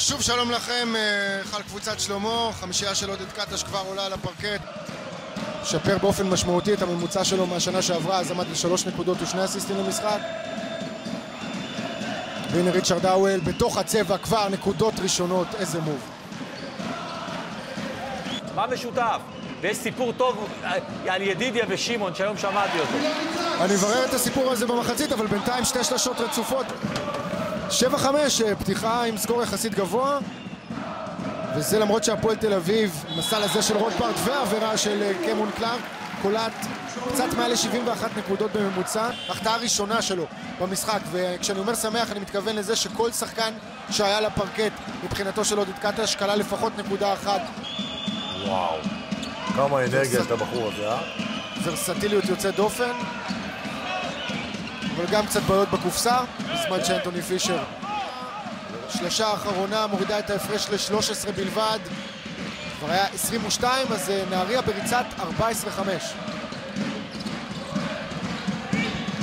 שוב שלום לכם, חל קבוצת שלמה, חמישייה של עודד קטש כבר עולה על הפרקט. שפר באופן משמעותי את הממוצע שלו מהשנה שעברה, אז עמד ל3 נקודות ו2 אסיסטים למשחק. והנה ריצ'רד האוול בתוך הצבע כבר נקודות ראשונות, איזה מוב. מה משותף? ויש סיפור טוב על ידידיה ושימון שהיום שמעתי אותו. אני אברר את הסיפור הזה במחצית, אבל בינתיים 2 שלשות רצופות. 7-5, פתיחה עם סקור יחסית גבוה, וזה למרות שהפועל תל אביב, מסל הזה של רוטפארט והעבירה של קמרון קלארק, קולט קצת מעל ל71 נקודות בממוצע, החטאה הראשונה שלו במשחק. וכשאני אומר שמח אני מתכוון לזה שכל שחקן שהיה לפרקט מבחינתו של עודד קטש כלל לפחות נקודה אחת. וואו, כמה אנרגיה את הבחור הזה, ורסטיליות יוצאת דופן, אבל גם קצת בעיות בקופסה, בזמן שאנטוני פישר שלשה האחרונה מורידה את ההפרש ל13 בלבד. כבר היה 22, אז נהריה בריצת 14-5.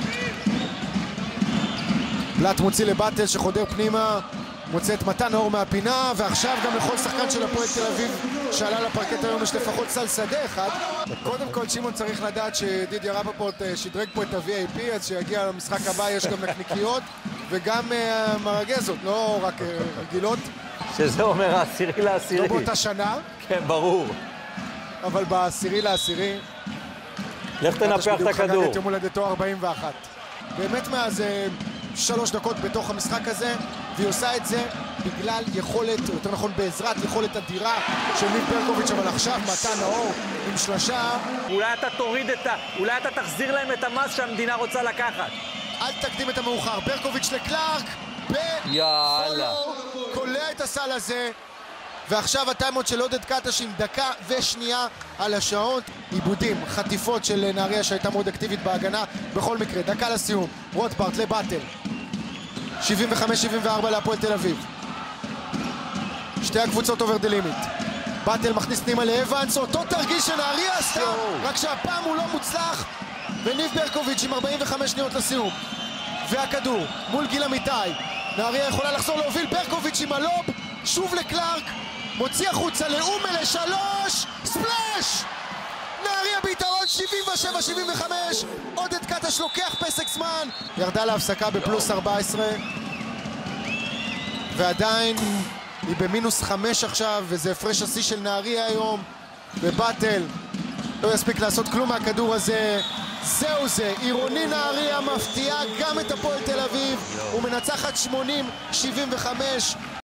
בלט מוציא לבטל שחודר פנימה, מוצא את מתן אור מהפינה, ועכשיו גם לכל שחקן של הפועל תל אביב שעלה לפרקט היום יש לפחות סל שדה אחד. קודם כל שימון צריך לדעת שדידיה רפפורט שדרג פה את ה-VIP, אז שיגיע למשחק הבא יש גם נקניקיות וגם מרגזות, לא רק רגילות. שזה אומר העשירי לעשירי. לא באותה שנה. כן, ברור. אבל בעשירי לעשירי. לך תנפח את הכדור. חגג את יום הולדתו 41. באמת מאז 3 דקות בתוך המשחק הזה, והיא עושה את זה בגלל יכולת, או יותר נכון בעזרת יכולת אדירה של ניב ברקוביץ', אבל עכשיו מתן האור עם שלושה. אולי אתה תוריד אולי אתה תחזיר להם את המס שהמדינה רוצה לקחת. אל תקדים את המאוחר, ברקוביץ' לקלארק, יאללה. קולע את הסל הזה, ועכשיו הטיימות של עודד קטש עם דקה ושנייה על השעון. עיבודים, חטיפות של נהריה שהייתה מאוד אקטיבית בהגנה. בכל מקרה, דקה לסיום, רוטפארט לבטל, 75-74 להפועל תל אביב. שתי הקבוצות אובר דה לימיט. באטל מכניס פנימה לאבנס, אותו תרגיש שנהריה עשתה, רק שהפעם הוא לא מוצלח, וניב ברקוביץ' עם 45 שניות לסיום. והכדור מול גיל אמיתי, נהריה יכולה לחזור להוביל, ברקוביץ' עם הלוב, שוב לקלארק, מוציא החוצה לאומה לשלוש, ספלאש! נהריה ביתרון 77-75, עודד קטש לוקח פסק זמן, ירדה להפסקה בפלוס 14, ועדיין היא במינוס 5 עכשיו, וזה הפרש השיא של נהריה היום, ובטל לא יספיק לעשות כלום מהכדור הזה. זהו זה, עירוני נהריה מפתיעה גם את הפועל תל אביב, ומנצחת 80-75.